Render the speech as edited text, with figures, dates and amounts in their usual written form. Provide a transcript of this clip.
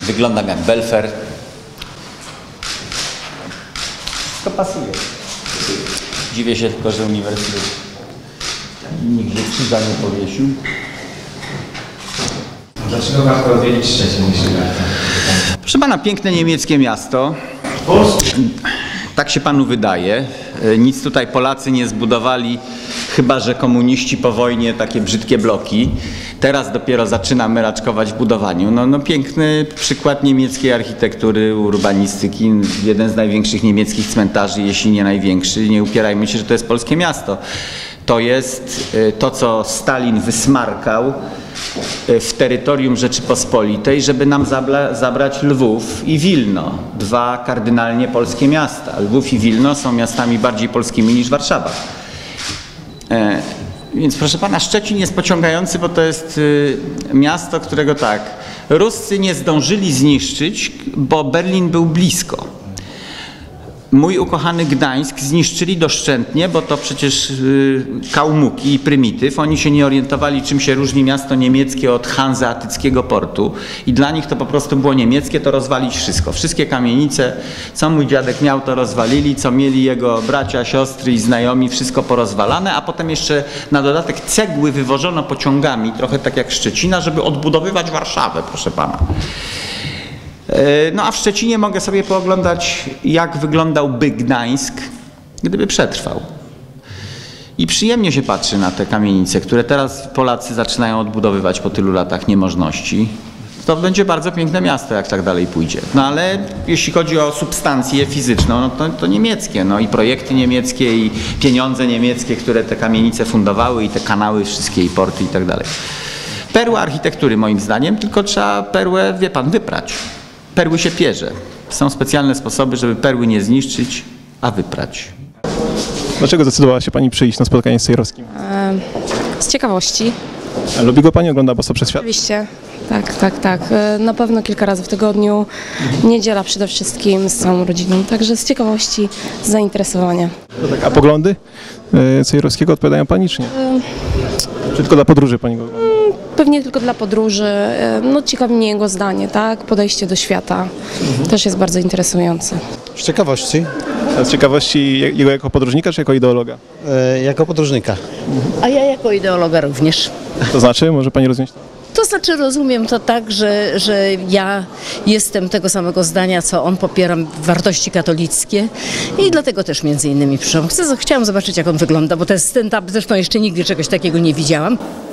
Wyglądam jak Belfer. To pasuje. Dziwię się tylko, że uniwersytet nigdzie krzyża nie powiesił. Dlaczego warto odwiedzić Szczecin, jeśli warto? Proszę pana, piękne niemieckie miasto. Tak się panu wydaje. Nic tutaj Polacy nie zbudowali, chyba że komuniści po wojnie takie brzydkie bloki. Teraz dopiero zaczynamy raczkować w budowaniu. No piękny przykład niemieckiej architektury, urbanistyki. Jeden z największych niemieckich cmentarzy, jeśli nie największy. Nie upierajmy się, że to jest polskie miasto. To jest to, co Stalin wysmarkał w terytorium Rzeczypospolitej, żeby nam zabrać Lwów i Wilno. Dwa kardynalnie polskie miasta. Lwów i Wilno są miastami bardziej polskimi niż Warszawa. Więc proszę pana, Szczecin jest pociągający, bo to jest miasto, którego tak, Ruscy nie zdążyli zniszczyć, bo Berlin był blisko. Mój ukochany Gdańsk zniszczyli doszczętnie, bo to przecież Kałmuki i prymityw. Oni się nie orientowali, czym się różni miasto niemieckie od hanzeatyckiego portu. I dla nich to po prostu było niemieckie, to rozwalić wszystko. Wszystkie kamienice, co mój dziadek miał, to rozwalili, co mieli jego bracia, siostry i znajomi, wszystko porozwalane, a potem jeszcze na dodatek cegły wywożono pociągami, trochę tak jak Szczecina, żeby odbudowywać Warszawę, proszę pana. No a w Szczecinie mogę sobie pooglądać, jak wyglądałby Gdańsk, gdyby przetrwał. I przyjemnie się patrzy na te kamienice, które teraz Polacy zaczynają odbudowywać po tylu latach niemożności. To będzie bardzo piękne miasto, jak tak dalej pójdzie. No ale jeśli chodzi o substancję fizyczną, no to niemieckie. No i projekty niemieckie, i pieniądze niemieckie, które te kamienice fundowały, i te kanały wszystkie, i porty i tak dalej. Perła architektury moim zdaniem, tylko trzeba perłę, wie pan, wyprać. Perły się pierze. Są specjalne sposoby, żeby perły nie zniszczyć, a wyprać. Dlaczego zdecydowała się pani przyjść na spotkanie z Cejrowskim? Z ciekawości. A lubi go pani, ogląda Boso przez świat? Oczywiście. Tak. Na pewno kilka razy w tygodniu. Niedziela przede wszystkim z całą rodziną. Także z ciekawości, z zainteresowania. To tak, a poglądy Cejrowskiego odpowiadają pani, czy nie? Czy tylko dla podróży pani go ogląda? Pewnie tylko dla podróży. No ciekawi mnie jego zdanie, tak? Podejście do świata. Też jest bardzo interesujące. Z ciekawości. A z ciekawości jego jako podróżnika, czy jako ideologa? Jako podróżnika. A ja jako ideologa również. To znaczy, może pani rozwieść? To znaczy rozumiem to tak, że ja jestem tego samego zdania, co on, popieram wartości katolickie i dlatego też między innymi przyszłam. Chciałam zobaczyć, jak on wygląda, bo to jest stand-up, zresztą jeszcze nigdy czegoś takiego nie widziałam.